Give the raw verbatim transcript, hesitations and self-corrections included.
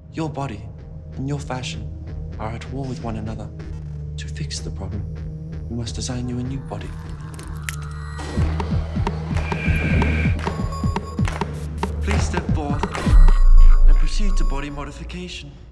Your body and your fashion are at war with one another. To fix the problem, we must design you a new body. Please step forth and proceed to body modification.